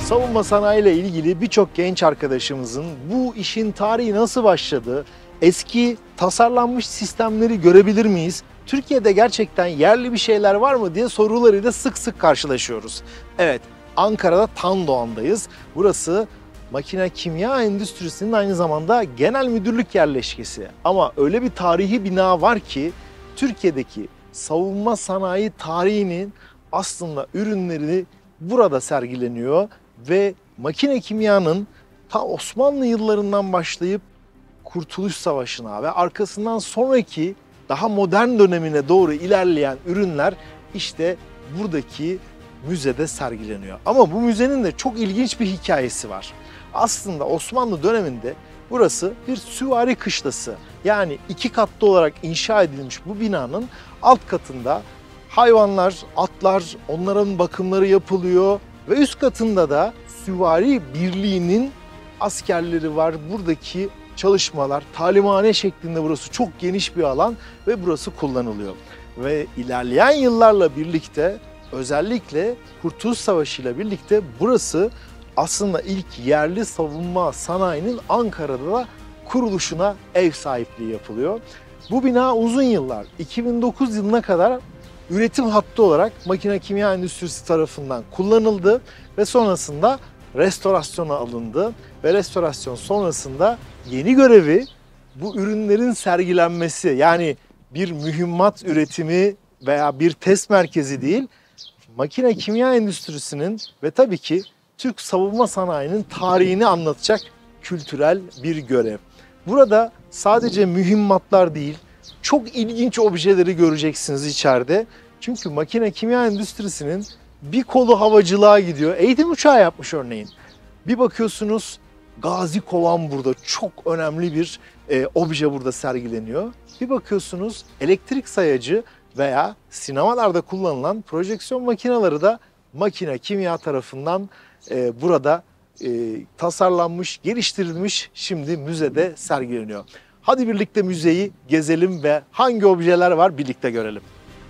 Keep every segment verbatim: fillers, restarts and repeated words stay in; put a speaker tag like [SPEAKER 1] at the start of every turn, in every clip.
[SPEAKER 1] Savunma sanayi ile ilgili birçok genç arkadaşımızın bu işin tarihi nasıl başladı, eski tasarlanmış sistemleri görebilir miyiz, Türkiye'de gerçekten yerli bir şeyler var mı diye sorularıyla sık sık karşılaşıyoruz. Evet, Ankara'da Tandoğan'dayız. Burası makine kimya endüstrisinin aynı zamanda genel müdürlük yerleşkesi. Ama öyle bir tarihi bina var ki Türkiye'deki savunma sanayi tarihinin aslında ürünleri burada sergileniyor ve makine kimyanın ta Osmanlı yıllarından başlayıp Kurtuluş Savaşı'na ve arkasından sonraki daha modern dönemine doğru ilerleyen ürünler işte buradaki müzede sergileniyor. Ama bu müzenin de çok ilginç bir hikayesi var. Aslında Osmanlı döneminde burası bir süvari kışlası. Yani iki katlı olarak inşa edilmiş bu binanın alt katında hayvanlar, atlar, onların bakımları yapılıyor ve üst katında da süvari birliğinin askerleri var. Buradaki çalışmalar, talimhane şeklinde burası çok geniş bir alan ve burası kullanılıyor. Ve ilerleyen yıllarla birlikte özellikle Kurtuluş Savaşı ile birlikte burası aslında ilk yerli savunma sanayinin Ankara'da da kuruluşuna ev sahipliği yapılıyor. Bu bina uzun yıllar, iki bin dokuz yılına kadar üretim hattı olarak makine kimya endüstrisi tarafından kullanıldı ve sonrasında restorasyona alındı ve restorasyon sonrasında yeni görevi bu ürünlerin sergilenmesi, yani bir mühimmat üretimi veya bir test merkezi değil, makine kimya endüstrisinin ve tabii ki Türk savunma sanayinin tarihini anlatacak kültürel bir görev. Burada sadece mühimmatlar değil, çok ilginç objeleri göreceksiniz içeride. Çünkü makine kimya endüstrisinin bir kolu havacılığa gidiyor. Eğitim uçağı yapmış örneğin. Bir bakıyorsunuz Gazi Kovan burada, çok önemli bir e, obje burada sergileniyor. Bir bakıyorsunuz elektrik sayacı veya sinemalarda kullanılan projeksiyon makineleri de makine kimya tarafından e, burada e, tasarlanmış, geliştirilmiş, şimdi müzede sergileniyor. Hadi birlikte müzeyi gezelim ve hangi objeler var birlikte görelim.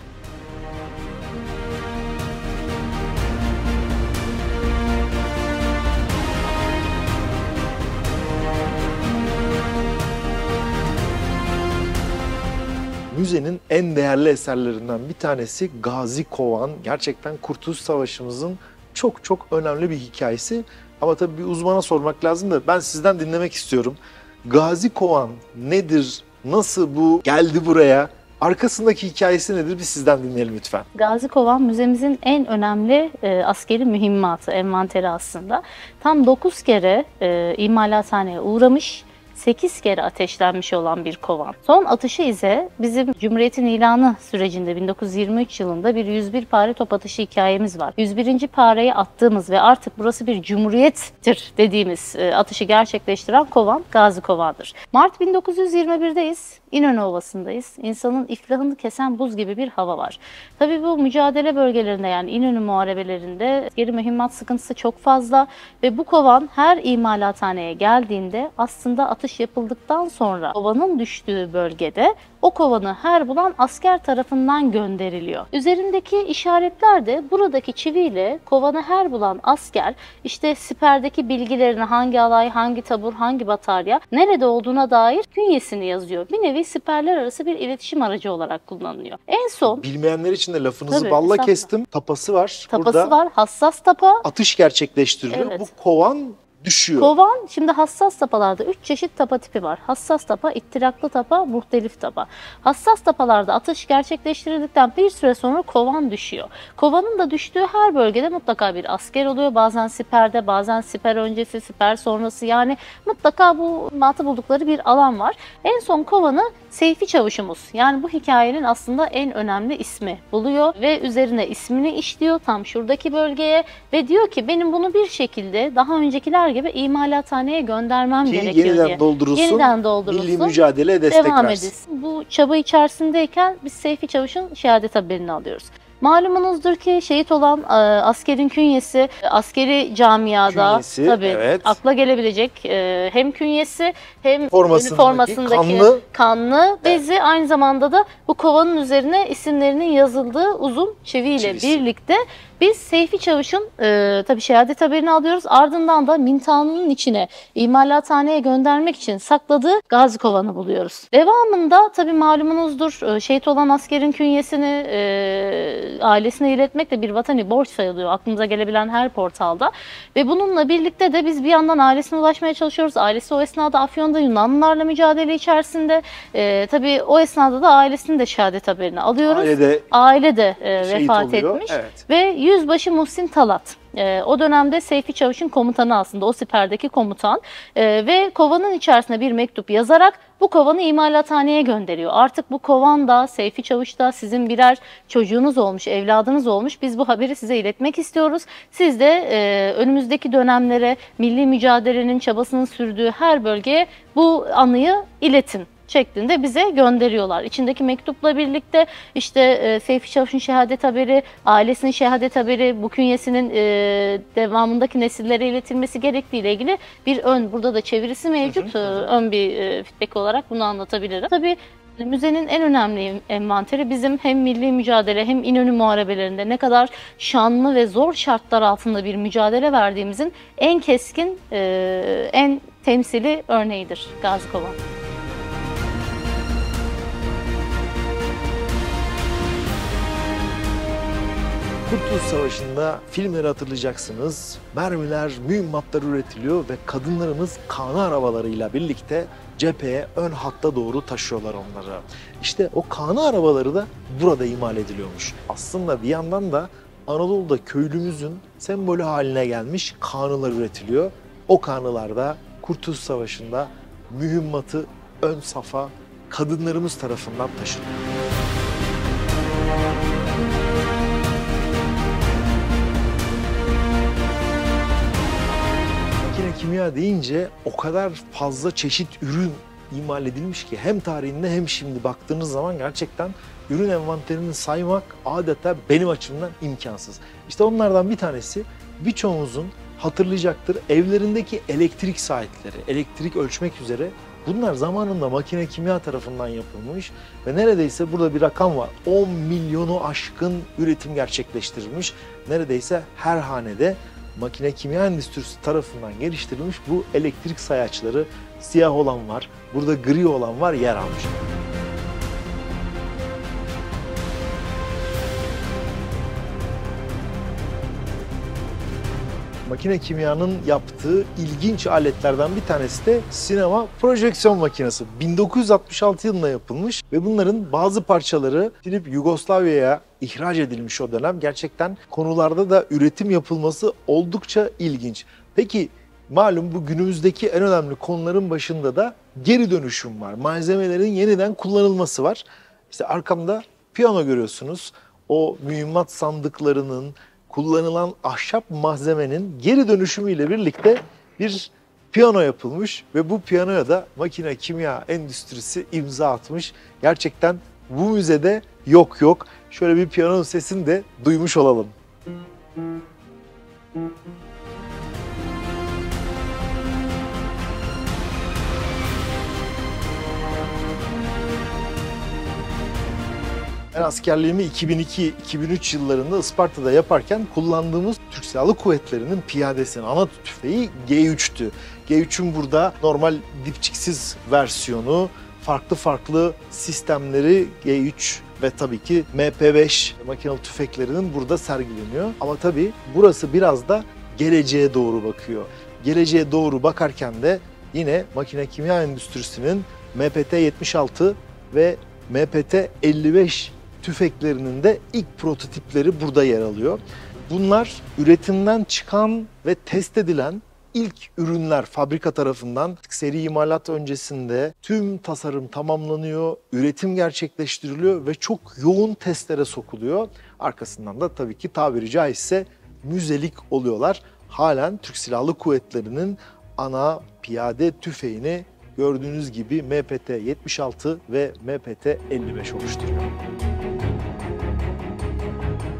[SPEAKER 1] Müzenin en değerli eserlerinden bir tanesi Gazi Kovan. Gerçekten Kurtuluş Savaşı'mızın çok çok önemli bir hikayesi. Ama tabii bir uzmana sormak lazım da ben sizden dinlemek istiyorum. Gazi Kovan nedir? Nasıl bu geldi buraya? Arkasındaki hikayesi nedir? Biz sizden dinleyelim lütfen.
[SPEAKER 2] Gazi Kovan müzemizin en önemli e, askeri mühimmatı, envanteri aslında. Tam dokuz kere e, imalathaneye uğramış, sekiz kere ateşlenmiş olan bir kovan. Son atışı ise bizim Cumhuriyet'in ilanı sürecinde bin dokuz yüz yirmi üç yılında bir yüz bir pare top atışı hikayemiz var. yüz birinci pareyi attığımız ve artık burası bir cumhuriyettir dediğimiz e, atışı gerçekleştiren kovan Gazi Kovan'dır. Mart bin dokuz yüz yirmi bir'deyiz. İnönü Ovası'ndayız. İnsanın iflahını kesen buz gibi bir hava var. Tabii bu mücadele bölgelerinde, yani İnönü muharebelerinde askeri mühimmat sıkıntısı çok fazla ve bu kovan her imalathaneye geldiğinde aslında atış yapıldıktan sonra kovanın düştüğü bölgede o kovanı her bulan asker tarafından gönderiliyor. Üzerindeki işaretler de buradaki çiviyle kovanı her bulan asker işte siperdeki bilgilerini, hangi alay, hangi tabur, hangi batarya nerede olduğuna dair künyesini yazıyor. Bir nevi siperler arası bir iletişim aracı olarak kullanılıyor. En son...
[SPEAKER 1] Bilmeyenler için de lafınızı
[SPEAKER 2] Tabii,
[SPEAKER 1] balla
[SPEAKER 2] esasla.
[SPEAKER 1] kestim. Tapası var.
[SPEAKER 2] Tapası
[SPEAKER 1] burada
[SPEAKER 2] var, hassas tapa.
[SPEAKER 1] Atış gerçekleştiriliyor.
[SPEAKER 2] Evet.
[SPEAKER 1] Bu kovan düşüyor.
[SPEAKER 2] Kovan, şimdi hassas tapalarda üç çeşit tapa tipi var. Hassas tapa, ittiraklı tapa, muhtelif tapa. Hassas tapalarda atış gerçekleştirildikten bir süre sonra kovan düşüyor. Kovanın da düştüğü her bölgede mutlaka bir asker oluyor. Bazen siperde, bazen siper öncesi, siper sonrası, yani mutlaka bu matı buldukları bir alan var. En son kovanı Seyfi Çavuşumuz, yani bu hikayenin aslında en önemli ismi buluyor ve üzerine ismini işliyor tam şuradaki bölgeye ve diyor ki benim bunu bir şekilde daha öncekiler gibi imalathaneye göndermem
[SPEAKER 1] Ki
[SPEAKER 2] gerekiyor
[SPEAKER 1] yeniden
[SPEAKER 2] diye.
[SPEAKER 1] Doldurulsun,
[SPEAKER 2] Yeniden doldurulsun.
[SPEAKER 1] milli mücadeleye destek
[SPEAKER 2] devam
[SPEAKER 1] versin.
[SPEAKER 2] edilsin. Bu çaba içerisindeyken biz Seyfi Çavuş'un şehadet haberini alıyoruz. Malumunuzdur ki şehit olan e, askerin künyesi e, askeri camiada
[SPEAKER 1] Künyesi,
[SPEAKER 2] tabii
[SPEAKER 1] evet.
[SPEAKER 2] akla gelebilecek e, hem künyesi hem
[SPEAKER 1] Formasındaki
[SPEAKER 2] üniformasındaki
[SPEAKER 1] kanlı-
[SPEAKER 2] kanlı bezi, aynı zamanda da bu kovanın üzerine isimlerinin yazıldığı uzun çiviyle
[SPEAKER 1] Çivisi.
[SPEAKER 2] birlikte biz Seyfi Çavuş'un e, tabii şehadet haberini alıyoruz. Ardından da mintanının içine imalathaneye göndermek için sakladığı gazi kovanı buluyoruz. Devamında tabii malumunuzdur e, şehit olan askerin künyesini e, ailesine iletmek de bir vatani borç sayılıyor aklımıza gelebilen her portalda. Ve bununla birlikte de biz bir yandan ailesine ulaşmaya çalışıyoruz. Ailesi o esnada Afyon'da Yunanlılarla mücadele içerisinde. E, tabii o esnada da ailesinin de şehadet haberini alıyoruz.
[SPEAKER 1] Ailede
[SPEAKER 2] Aile de e,
[SPEAKER 1] şehit
[SPEAKER 2] vefat
[SPEAKER 1] oluyor.
[SPEAKER 2] etmiş
[SPEAKER 1] Evet.
[SPEAKER 2] ve Yüzbaşı Muhsin Talat. E, o dönemde Seyfi Çavuş'un komutanı, aslında o siperdeki komutan e, ve kovanın içerisine bir mektup yazarak bu kovanı imalathaneye gönderiyor. Artık bu kovan da Seyfi Çavuş da sizin birer çocuğunuz olmuş, evladınız olmuş. Biz bu haberi size iletmek istiyoruz. Siz de e, önümüzdeki dönemlere milli mücadelenin çabasının sürdüğü her bölgeye bu anıyı iletin şeklinde bize gönderiyorlar. İçindeki mektupla birlikte işte e, Seyfi Çavuş'un şehadet haberi, ailesinin şehadet haberi, bu künyesinin e, devamındaki nesillere iletilmesi gerektiği ile ilgili bir ön, burada da çevirisi mevcut.
[SPEAKER 1] Hı hı, hı.
[SPEAKER 2] E, ön bir e, feedback olarak bunu anlatabilirim. Tabii müzenin en önemli envanteri bizim hem milli mücadele hem İnönü muharebelerinde ne kadar şanlı ve zor şartlar altında bir mücadele verdiğimizin en keskin, e, en temsili örneğidir Gazi Kovan.
[SPEAKER 1] Kurtuluş Savaşı'nda filmleri hatırlayacaksınız. Mermiler, mühimmatlar üretiliyor ve kadınlarımız kanı arabalarıyla birlikte cepheye, ön hatta doğru taşıyorlar onları. İşte o kanı arabaları da burada imal ediliyormuş. Aslında bir yandan da Anadolu'da köylümüzün sembolü haline gelmiş kanılar üretiliyor. O kanılarda Kurtuluş Savaşı'nda mühimmatı ön safa kadınlarımız tarafından taşınıyor. Makine kimya deyince o kadar fazla çeşit ürün imal edilmiş ki hem tarihinde hem şimdi baktığınız zaman gerçekten ürün envanterini saymak adeta benim açımdan imkansız. İşte onlardan bir tanesi birçoğumuzun hatırlayacaktır, evlerindeki elektrik saatleri, elektrik ölçmek üzere bunlar zamanında makine kimya tarafından yapılmış ve neredeyse burada bir rakam var. on milyonu aşkın üretim gerçekleştirilmiş. Neredeyse her hanede makine kimya endüstrisi tarafından geliştirilmiş bu elektrik sayaçları, siyah olan var, burada gri olan var, yer almış. Makine kimyanın yaptığı ilginç aletlerden bir tanesi de sinema projeksiyon makinesi. bin dokuz yüz altmış altı yılında yapılmış ve bunların bazı parçaları Filip Yugoslavya'ya ihraç edilmiş o dönem. Gerçekten konularda da üretim yapılması oldukça ilginç. Peki malum bu günümüzdeki en önemli konuların başında da geri dönüşüm var. Malzemelerin yeniden kullanılması var. İşte arkamda piyano görüyorsunuz. O mühimmat sandıklarının, kullanılan ahşap malzemenin geri dönüşümüyle birlikte bir piyano yapılmış ve bu piyanoya da makine kimya endüstrisi imza atmış. Gerçekten bu müzede yok yok. Şöyle bir piyanonun sesini de duymuş olalım. Ben askerliğimi iki bin iki iki bin üç yıllarında Isparta'da yaparken kullandığımız Türk Silahlı Kuvvetleri'nin piyadesinin ana tüfeği G üç'tü. G üçün burada normal dipçiksiz versiyonu, farklı farklı sistemleri G üç ve tabii ki M P beş makinalı tüfeklerinin burada sergileniyor. Ama tabii burası biraz da geleceğe doğru bakıyor. Geleceğe doğru bakarken de yine makine kimya endüstrisinin M P T yetmiş altı ve M P T elli beş tüfeklerinin de ilk prototipleri burada yer alıyor. Bunlar üretimden çıkan ve test edilen ilk ürünler fabrika tarafından. Seri imalat öncesinde tüm tasarım tamamlanıyor, üretim gerçekleştiriliyor ve çok yoğun testlere sokuluyor. Arkasından da tabii ki tabiri caizse müzelik oluyorlar. Halen Türk Silahlı Kuvvetleri'nin ana piyade tüfeğini gördüğünüz gibi M P T yetmiş altı ve M P T elli beş oluşturuyor.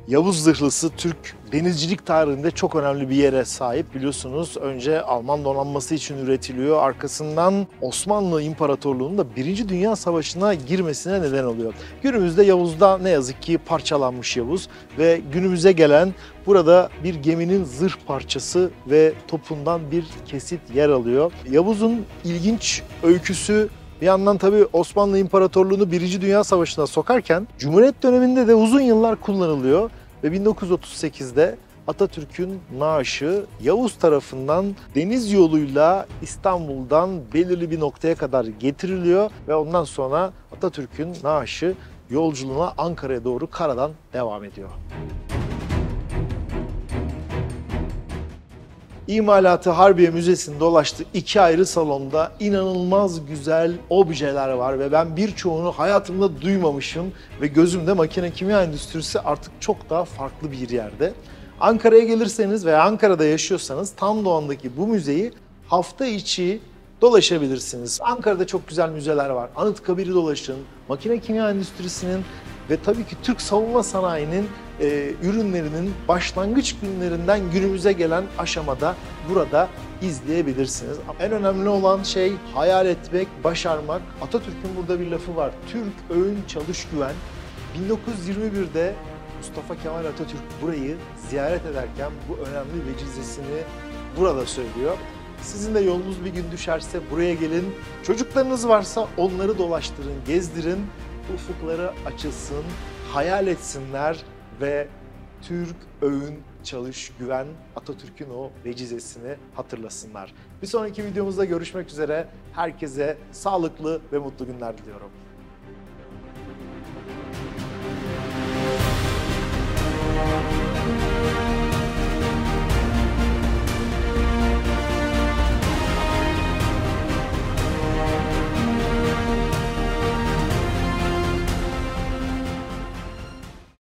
[SPEAKER 1] Yavuz Zırhlısı Türk denizcilik tarihinde çok önemli bir yere sahip. Biliyorsunuz önce Alman donanması için üretiliyor. Arkasından Osmanlı İmparatorluğu'nun da Birinci Dünya Savaşı'na girmesine neden oluyor. Günümüzde Yavuz'da ne yazık ki parçalanmış Yavuz ve günümüze gelen burada bir geminin zırh parçası ve topundan bir kesit yer alıyor. Yavuz'un ilginç öyküsü bir yandan tabii Osmanlı İmparatorluğu'nu Birinci Dünya Savaşı'na sokarken Cumhuriyet döneminde de uzun yıllar kullanılıyor ve bin dokuz yüz otuz sekizde Atatürk'ün naaşı Yavuz tarafından deniz yoluyla İstanbul'dan belirli bir noktaya kadar getiriliyor ve ondan sonra Atatürk'ün naaşı yolculuğuna Ankara'ya doğru karadan devam ediyor. İmalatı Harbiye Müzesi'nde dolaştık. İki ayrı salonda inanılmaz güzel objeler var ve ben birçoğunu hayatımda duymamışım ve gözümde makine kimya endüstrisi artık çok daha farklı bir yerde. Ankara'ya gelirseniz veya Ankara'da yaşıyorsanız Tam Doğan'daki bu müzeyi hafta içi dolaşabilirsiniz. Ankara'da çok güzel müzeler var. Anıtkabir'i dolaşın, makine kimya endüstrisinin ve tabii ki Türk savunma sanayinin e, ürünlerinin başlangıç günlerinden günümüze gelen aşamada burada izleyebilirsiniz. En önemli olan şey hayal etmek, başarmak. Atatürk'ün burada bir lafı var. Türk öğün çalış güven. bin dokuz yüz yirmi birde Mustafa Kemal Atatürk burayı ziyaret ederken bu önemli vecizesini burada söylüyor. Sizin de yolunuz bir gün düşerse buraya gelin. Çocuklarınız varsa onları dolaştırın, gezdirin. Ufukları açılsın, hayal etsinler ve Türk öğün çalış güven Atatürk'ün o vecizesini hatırlasınlar. Bir sonraki videomuzda görüşmek üzere. Herkese sağlıklı ve mutlu günler diliyorum.